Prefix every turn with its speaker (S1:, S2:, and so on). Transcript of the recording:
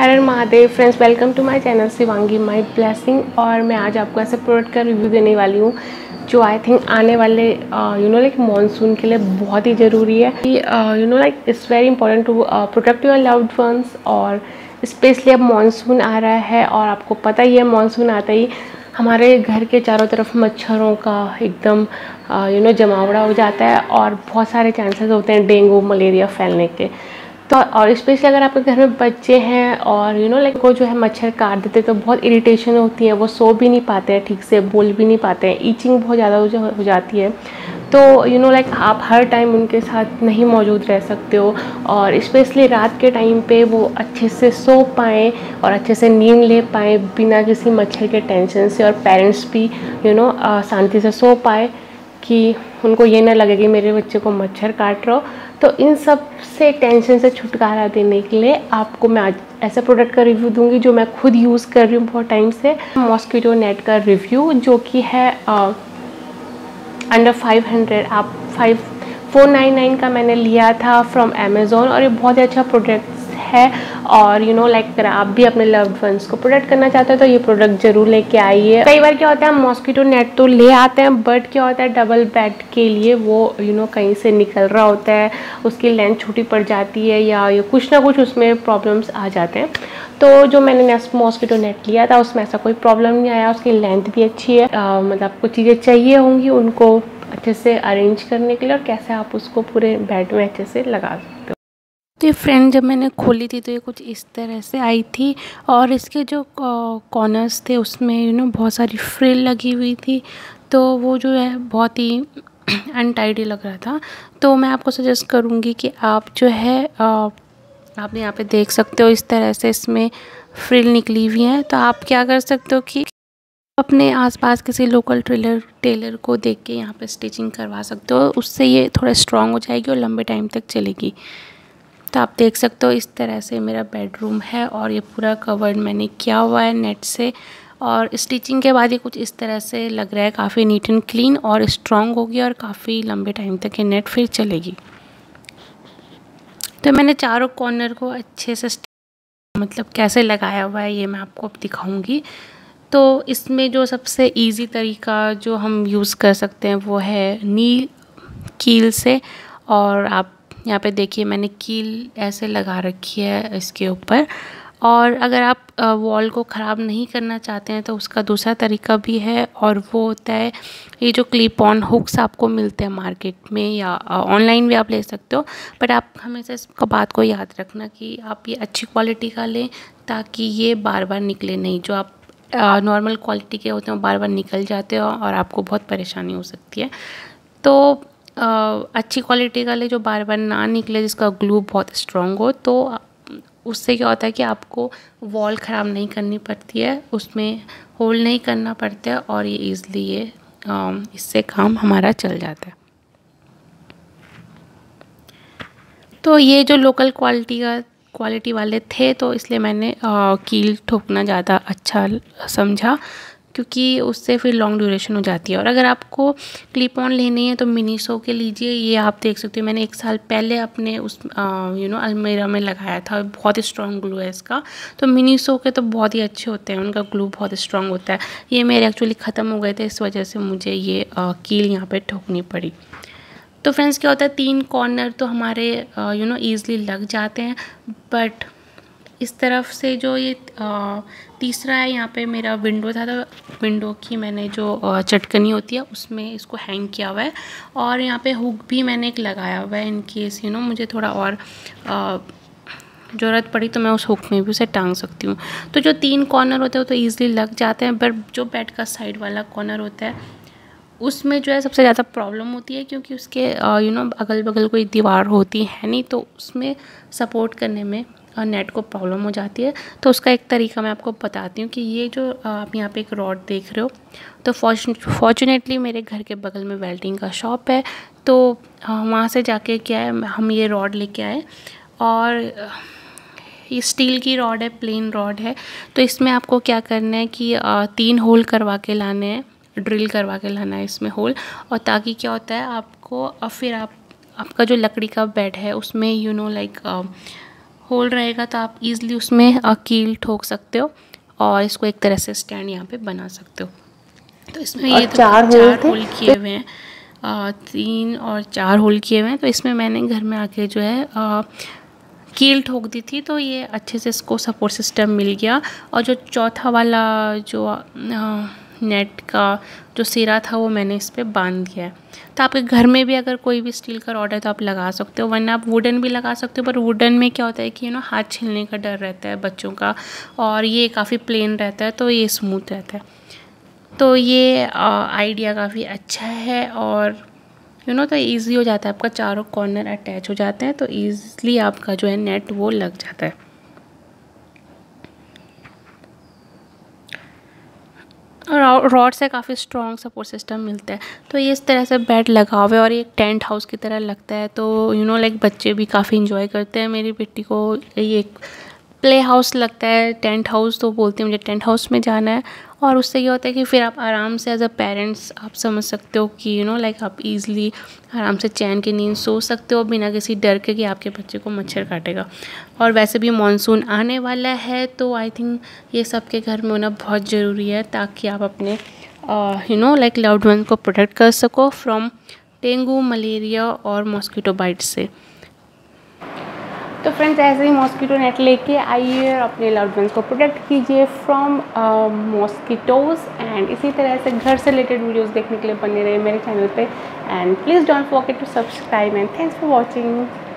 S1: हर हर Mahadev friends, welcome to my channel Shivangi my blessing. और मैं आज आपको ऐसे प्रोडक्ट का रिव्यू देने वाली हूँ जो आई थिंक आने वाले लाइक मॉनसून के लिए बहुत ही ज़रूरी है। Like it's very important to protect your loved ones. और स्पेशली अब मॉनसून आ रहा है और आपको पता ही है मॉनसून आता ही हमारे घर के चारों तरफ मच्छरों का एकदम जमावड़ा हो जाता है और बहुत सारे चांसेस होते हैं डेंगू मलेरिया फैलने के। तो और स्पेशली अगर आपके घर में बच्चे हैं और लाइक वो जो है मच्छर काट देते हैं तो बहुत इरिटेशन होती है, वो सो भी नहीं पाते हैं ठीक से, बोल भी नहीं पाते हैं, ईचिंग बहुत ज़्यादा हो जाती है। तो लाइक आप हर टाइम उनके साथ नहीं मौजूद रह सकते हो और स्पेशली रात के टाइम पे वो अच्छे से सो पाएँ और अच्छे से नींद ले पाएँ बिना किसी मच्छर के टेंशन से, और पेरेंट्स भी शांति से सो पाए कि उनको ये ना लगे कि मेरे बच्चे को मच्छर काट रहा हो। तो इन सब से टेंशन से छुटकारा देने के लिए आपको मैं आज ऐसे प्रोडक्ट का रिव्यू दूंगी जो मैं खुद यूज़ कर रही हूँ बहुत टाइम से। मॉस्किटो नेट का रिव्यू जो कि है अंडर 500, आप 499 का मैंने लिया था फ्रॉम अमेज़ोन और ये बहुत ही अच्छा प्रोडक्ट है। और लाइक अगर आप भी अपने लव्ड वंस को प्रोटेक्ट करना चाहते हो तो ये प्रोडक्ट जरूर लेके आइए। कई बार क्या होता है हम मॉस्किटो नेट तो ले आते हैं बट क्या होता है डबल बेड के लिए वो कहीं से निकल रहा होता है, उसकी लेंथ छोटी पड़ जाती है या कुछ ना कुछ उसमें प्रॉब्लम्स आ जाते हैं। तो जो मैंने मॉस्किटो नेट लिया था उसमें ऐसा कोई प्रॉब्लम नहीं आया, उसकी लेंथ भी अच्छी है। मतलब आपको चीज़ें चाहिए होंगी उनको अच्छे से अरेंज करने के लिए और कैसे आप उसको पूरे बेड में अच्छे से लगा सकते हो।
S2: तो ये फ्रेंड जब मैंने खोली थी तो ये कुछ इस तरह से आई थी और इसके जो कॉर्नर्स थे उसमें बहुत सारी फ्रिल लगी हुई थी, तो वो जो है बहुत ही अनटाइडी लग रहा था। तो मैं आपको सजेस्ट करूँगी कि आप जो है आप यहाँ पे देख सकते हो इस तरह से इसमें फ्रिल निकली हुई हैं। तो आप क्या कर सकते हो कि अपने आसपास किसी लोकल टेलर को देख के यहाँ पे स्टिचिंग करवा सकते हो, उससे ये थोड़ा स्ट्रॉन्ग हो जाएगी और लंबे टाइम तक चलेगी। तो आप देख सकते हो इस तरह से मेरा बेडरूम है और ये पूरा कवर्ड मैंने किया हुआ है नेट से। और स्टिचिंग के बाद ये कुछ इस तरह से लग रहा है, काफ़ी नीट एंड क्लीन और स्ट्रॉन्ग होगी और काफ़ी लंबे टाइम तक ये नेट फिर चलेगी। तो मैंने चारों कॉर्नर को अच्छे से मतलब कैसे लगाया हुआ है ये मैं आपको अब दिखाऊंगी। तो इसमें जो सबसे इजी तरीका जो हम यूज़ कर सकते हैं वो है नील कील से। और आप यहाँ पे देखिए मैंने कील ऐसे लगा रखी है इसके ऊपर। और अगर आप वॉल को ख़राब नहीं करना चाहते हैं तो उसका दूसरा तरीका भी है और वो होता है ये जो क्लिप ऑन हुक्स आपको मिलते हैं मार्केट में या ऑनलाइन भी आप ले सकते हो। बट आप हमेशा इस बात को याद रखना कि आप ये अच्छी क्वालिटी का लें ताकि ये बार बार निकले नहीं। जो आप नॉर्मल क्वालिटी के होते हैं वो बार बार निकल जाते हो और आपको बहुत परेशानी हो सकती है। तो अच्छी क्वालिटी का ले जो बार बार ना निकले, जिसका ग्लू बहुत स्ट्रॉन्ग हो। तो उससे क्या होता है कि आपको वॉल ख़राब नहीं करनी पड़ती है, उसमें होल नहीं करना पड़ता है और ये ईज़िली इससे काम हमारा चल जाता है। तो ये जो लोकल क्वालिटी वाले थे तो इसलिए मैंने कील ठोकना ज़्यादा अच्छा समझा क्योंकि उससे फिर लॉन्ग ड्यूरेशन हो जाती है। और अगर आपको क्लिप ऑन लेनी है तो मिनीसो के लीजिए। ये आप देख सकते हो मैंने 1 साल पहले अपने उस अलमीरा में लगाया था, बहुत ही स्ट्रॉन्ग ग्लू है इसका। तो मिनीसो के तो बहुत ही अच्छे होते हैं, उनका ग्लू बहुत स्ट्रॉन्ग होता है। ये मेरे एक्चुअली ख़त्म हो गए थे, इस वजह से मुझे ये कील यहाँ पर ठोकनी पड़ी। तो फ्रेंड्स क्या होता है 3 कॉर्नर तो हमारे ईज़िली लग जाते हैं। बट इस तरफ से जो ये तीसरा है यहाँ पे मेरा विंडो था, तो विंडो की मैंने जो चटकनी होती है उसमें इसको हैंग किया हुआ है। और यहाँ पे हुक भी मैंने एक लगाया हुआ है इन केस मुझे थोड़ा और ज़रूरत पड़ी तो मैं उस हुक में भी उसे टांग सकती हूँ। तो जो 3 कॉर्नर होते हैं वो तो ईज़िली लग जाते हैं, बट जो बेड का साइड वाला कॉर्नर होता है उसमें जो है सबसे ज़्यादा प्रॉब्लम होती है क्योंकि उसके अगल बगल कोई दीवार होती है नहीं, तो उसमें सपोर्ट करने में नेट को प्रॉब्लम हो जाती है। तो उसका एक तरीका मैं आपको बताती हूँ कि ये जो आप यहाँ पे एक रॉड देख रहे हो, तो फॉर्चुनेटली मेरे घर के बगल में वेल्डिंग का शॉप है। तो वहाँ से जाके क्या है हम ये रॉड लेके आए और ये स्टील की रॉड है, प्लेन रॉड है। तो इसमें आपको क्या करना है कि 3 होल करवा के लाने हैं, ड्रिल करवा के लाना है इसमें होल। और ताकि क्या होता है आपको फिर आपका जो लकड़ी का बेड है उसमें लाइक होल रहेगा तो आप इजीली उसमें कील ठोक सकते हो और इसको एक तरह से स्टैंड यहाँ पे बना सकते हो। तो इसमें ये तो 4 होल किए हुए हैं, 3 और 4 होल किए हुए हैं। तो इसमें मैंने घर में आके जो है कील ठोक दी थी, तो ये अच्छे से इसको सपोर्ट सिस्टम मिल गया। और जो चौथा वाला जो नेट का जो सिरा था वो मैंने इस पर बांध दिया है। तो आपके घर में भी अगर कोई भी स्टील का रॉड है तो आप लगा सकते हो, वरना आप वुडन भी लगा सकते हो। पर वुडन में क्या होता है कि हाथ छिलने का डर रहता है बच्चों का, और ये काफ़ी प्लेन रहता है तो ये स्मूथ रहता है। तो ये आइडिया काफ़ी अच्छा है और तो ईज़ी हो जाता है, आपका चारों कॉर्नर अटैच हो जाते हैं तो ईज़िली आपका जो है नेट वो लग जाता है। और रॉड से काफ़ी स्ट्रॉन्ग सपोर्ट सिस्टम मिलता है। तो ये इस तरह से बेड लगा हुआ है और ये एक टेंट हाउस की तरह लगता है। तो लाइक बच्चे भी काफ़ी इंजॉय करते हैं। मेरी बेटी को ये एक प्ले हाउस लगता है, टेंट हाउस तो बोलते हैं मुझे टेंट हाउस में जाना है। और उससे ये होता है कि फिर आप आराम से एज अ पेरेंट्स आप समझ सकते हो कि लाइक आप इजीली आराम से चैन की नींद सो सकते हो बिना किसी डर के कि आपके बच्चे को मच्छर काटेगा। और वैसे भी मानसून आने वाला है तो आई थिंक ये सब के घर में होना बहुत ज़रूरी है, ताकि आप अपने लाइक लव्ड वन को प्रोटेक्ट कर सको फ्रॉम डेंगू, मलेरिया और मॉस्किटो बाइट से।
S1: तो फ्रेंड्स, ऐसे ही मॉस्किटो नेट लेके आइए और अपने लव्ड वंस को प्रोटेक्ट कीजिए फ्रॉम मॉस्किटोज़। एंड इसी तरह से घर से रिलेटेड वीडियोस देखने के लिए बने रहे मेरे चैनल पे। And please don't forget to subscribe and thanks for watching.